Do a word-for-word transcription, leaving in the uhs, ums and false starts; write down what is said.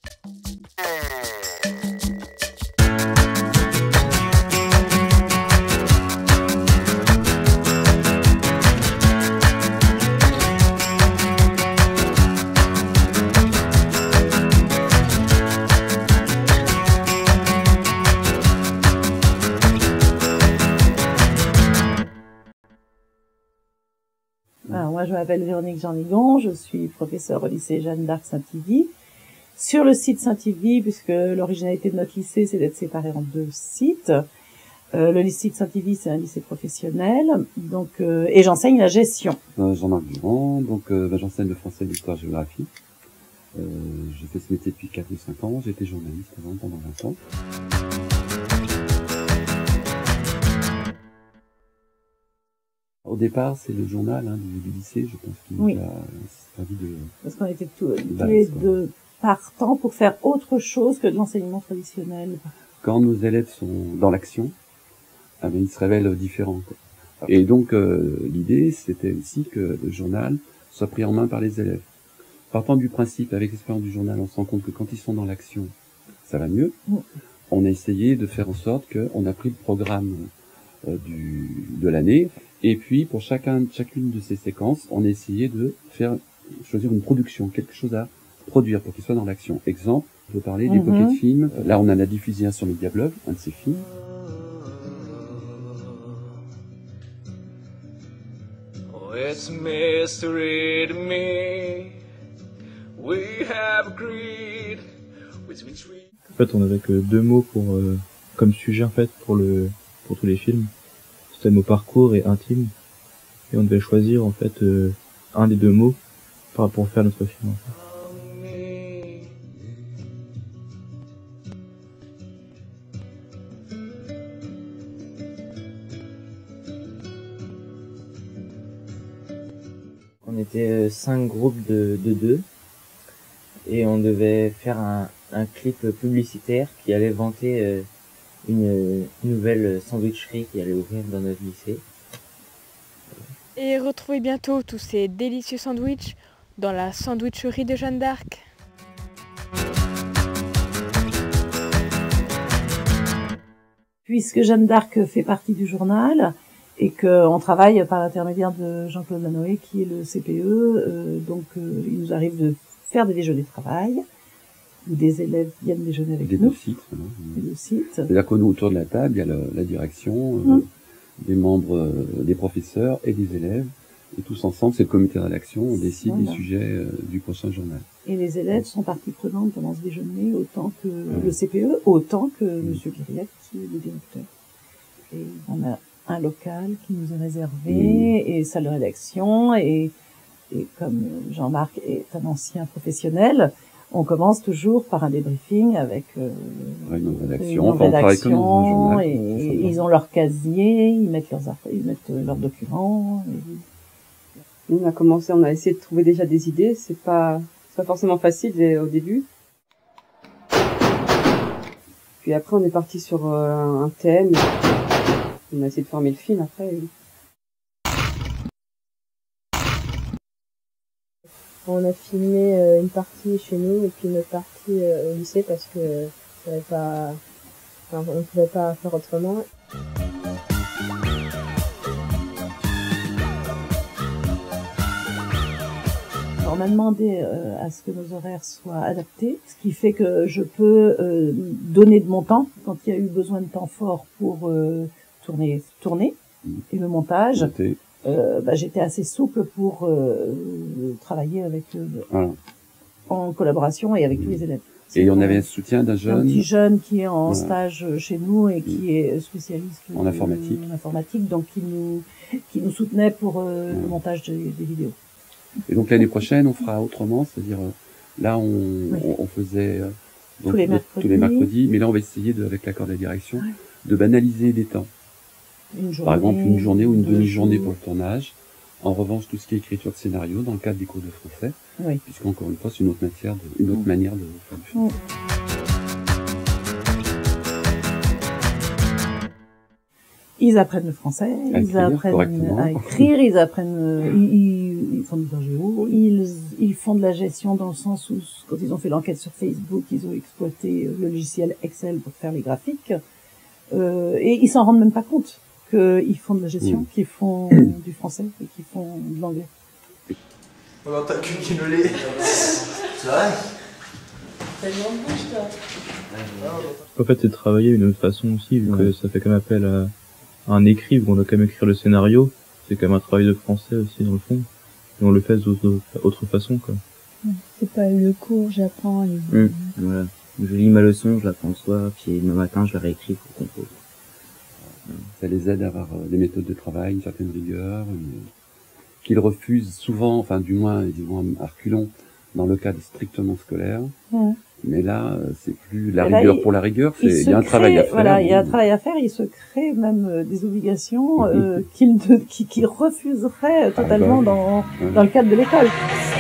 Alors, moi, je m'appelle Véronique Jean-Ligon, je suis professeure au lycée Jeanne d'Arc Saint-Yvi. Sur le site Saint-Yvi, puisque l'originalité de notre lycée, c'est d'être séparé en deux sites. Euh, le lycée de Saint-Yvi, c'est un lycée professionnel, donc euh, et j'enseigne la gestion. Euh, Jean-Marc Durand, donc euh, bah, j'enseigne le français, l'histoire-géographie. Euh, j'ai fait ce métier depuis quatre ou cinq ans, j'ai été journaliste avant pendant vingt ans. Au départ, c'est le journal hein, du, du lycée, je pense, qui nous Oui. a servi de... Parce qu'on était tous, tous base, les quoi. deux partants pour faire autre chose que de l'enseignement traditionnel. Quand nos élèves sont dans l'action, ah ben, ils se révèlent différents. Quoi. Et donc, euh, l'idée, c'était aussi que le journal soit pris en main par les élèves. Partant du principe, avec l'expérience du journal, on se rend compte que quand ils sont dans l'action, ça va mieux. Mm. On a essayé de faire en sorte qu'on a pris le programme euh, du, de l'année, et puis pour chacun, chacune de ces séquences, on a essayé de faire choisir une production, quelque chose à produire pour qu'il soit dans l'action. Exemple, je veux parler des Mm-hmm. pocket films. Là, on en a diffusé un sur Mediablog, un de ces films. Oh, it's mystery to me. We have agreed with retreat. En fait, on avait que deux mots pour euh, comme sujet en fait pour le pour tous les films. C'était le mot parcours et intime, et on devait choisir en fait euh, un des deux mots pour pour faire notre film. En fait. On était cinq groupes de, de deux et on devait faire un, un clip publicitaire qui allait vanter euh, une, une nouvelle sandwicherie qui allait ouvrir dans notre lycée. Et retrouvez bientôt tous ces délicieux sandwichs dans la sandwicherie de Jeanne d'Arc. Puisque Jeanne d'Arc fait partie du journal et qu'on travaille par l'intermédiaire de Jean-Claude Lanoé qui est le C P E, euh, donc euh, il nous arrive de faire des déjeuners de travail où des élèves viennent déjeuner avec Des nous. deux sites. Voilà. Les deux sites. C'est-à-dire que nous, autour de la table, il y a le, la direction, euh, Mmh. des membres, euh, des professeurs et des élèves. Et tous ensemble, c'est le comité de rédaction, on décide Voilà. des sujets euh, du prochain journal. Et les élèves sont partie prenante pendant ce déjeuner, autant que Mmh. le C P E, autant que Mmh. Monsieur Guiriac, qui est le directeur. Et on a un local qui nous est réservé, Mmh. et salle de rédaction, et, et comme Jean-Marc est un ancien professionnel, on commence toujours par un débriefing avec euh, Réunion de rédaction, réunion de enfin, on travaille comme dans un rédaction, journal. et C'est sympa. ils ont leur casier, ils mettent leurs, aff- ils mettent euh, leurs documents. Et... Nous, on a commencé, on a essayé de trouver déjà des idées. C'est pas, c'est pas forcément facile euh, au début. Puis après, on est parti sur euh, un thème. On a essayé de former le film après. On a filmé euh, une partie chez nous et puis une autre partie euh, au lycée parce que euh, on pouvait pas, enfin, on pouvait pas faire autrement. On m'a demandé euh, à ce que nos horaires soient adaptés, ce qui fait que je peux euh, donner de mon temps quand il y a eu besoin de temps fort pour euh, tourner, tourner et le montage. Noté. Euh, bah, j'étais assez souple pour euh, travailler avec euh, Voilà. en collaboration et avec tous les élèves. Et on avait un soutien d'un un jeune petit jeune qui est en Voilà. stage chez nous et qui est spécialiste En de- informatique. en informatique, donc qui nous qui nous soutenait pour euh, Ouais. le montage des, des vidéos. Et donc l'année prochaine, on fera autrement, c'est-à-dire euh, là, on, Oui. on, on faisait euh, donc, Tous les de- mercredis. tous les mercredis, mais là, on va essayer, de, avec l'accord de la direction, Ouais. de banaliser des temps. Une journée, Par exemple, une journée ou une deux demi-journée jours. pour le tournage. En revanche, tout ce qui est écriture de scénario, dans le cadre des cours de français, Oui. puisqu'encore une fois, c'est une autre matière, de, une autre Mm. manière de faire du film. Mm. Ils apprennent le français, À ils écrire apprennent correctement. à écrire, ils apprennent, euh, ils, ils ils font de l'ingéo, ils, ils font de la gestion dans le sens où, quand ils ont fait l'enquête sur Facebook, ils ont exploité le logiciel Excel pour faire les graphiques, euh, et ils s'en rendent même pas compte qu'ils font de la gestion, mmh. qu'ils font du français et qu'ils font de l'anglais. Alors t'as qu'une qui ne l'est. C'est vrai? T'as une grande bouche, toi. En fait, c'est de travailler d'une autre façon aussi, vu ouais. que ça fait quand même appel à, à un écrit, où on doit quand même écrire le scénario. C'est quand même un travail de français aussi, dans le fond. Et on le fait d'autre façon, quoi. C'est pas le cours, j'apprends. Et... Mmh, voilà. Je lis ma leçon, je l'apprends le soir, puis le matin, je la réécris pour composer. Ça les aide à avoir des méthodes de travail, une certaine rigueur, une... qu'ils refusent souvent, enfin du moins, ils vont à reculons dans le cadre strictement scolaire. Ouais. Mais là, c'est plus la là, rigueur il, pour la rigueur, c'est il y a un crée, travail à faire. Voilà, il y a un travail à faire. Il se crée même euh, des obligations euh, qu'il qui, qui refuserait totalement ah, bah, dans ouais. dans le cadre de l'école.